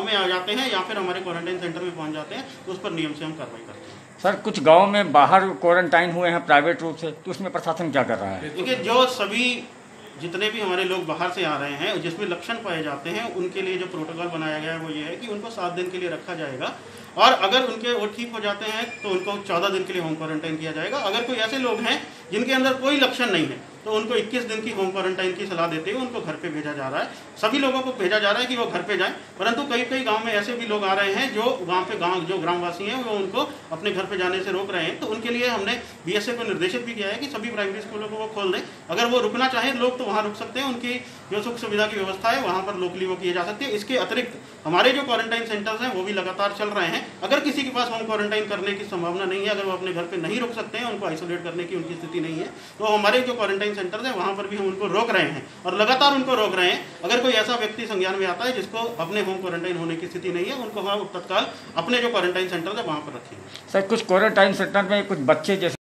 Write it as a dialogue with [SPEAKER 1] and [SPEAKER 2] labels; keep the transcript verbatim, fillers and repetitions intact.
[SPEAKER 1] में आ जाते हैं या फिर हमारे क्वारंटाइन सेंटर में पहुंच जाते हैं, तो उस पर नियम से हम कार्रवाई करते हैं।
[SPEAKER 2] सर, कुछ गांव में बाहर क्वारंटाइन हुए हैं प्राइवेट रूप से, तो उसमें प्रशासन क्या कर रहा है?
[SPEAKER 1] देखिए, जो सभी जितने भी हमारे लोग बाहर से आ रहे हैं जिसमें लक्षण पाए जाते हैं, उनके लिए जो प्रोटोकॉल बनाया गया है वो ये है कि उनको सात दिन के लिए रखा जाएगा, और अगर उनके वो ठीक हो जाते हैं तो उनको चौदह दिन के लिए होम क्वारंटाइन किया जाएगा। अगर कोई ऐसे लोग हैं जिनके अंदर कोई लक्षण नहीं है तो उनको इक्कीस दिन की होम क्वारंटाइन की सलाह देते हुए उनको घर पे भेजा जा रहा है। सभी लोगों को भेजा जा रहा है कि वो घर पे जाएं, परंतु कई कई गांव में ऐसे भी लोग आ रहे हैं जो वहाँ पे गांव जो ग्रामवासी हैं वो उनको अपने घर पे जाने से रोक रहे हैं। तो उनके लिए हमने बीएसए को निर्देशित भी किया है कि सभी प्राइमरी स्कूलों को वो खोल दें। अगर वो रुकना चाहें लोग तो वहाँ रुक सकते हैं, उनकी जो सुख सुविधा की व्यवस्था है वहाँ पर लोकली वो किए जा सकते हैं। इसके अतिरिक्त हमारे जो क्वारंटाइन सेंटर्स हैं वो भी लगातार चल रहे हैं। अगर किसी के पास होम क्वारंटाइन करने की संभावना नहीं है, अगर वो अपने घर पे नहीं रुक सकते हैं, उनको आइसोलेट करने की उनकी स्थिति नहीं है, तो हमारे जो क्वारंटाइन सेंटर्स हैं वहाँ पर भी हम उनको रोक रहे हैं और लगातार उनको रोक रहे हैं। अगर कोई ऐसा व्यक्ति संज्ञान में आता है जिसको अपने होम क्वारंटाइन होने की स्थिति नहीं है, उनको हम तत्काल अपने जो क्वारंटाइन सेंटर है वहाँ पर रखेंगे।
[SPEAKER 2] सर, कुछ क्वारंटाइन सेंटर में कुछ बच्चे जैसे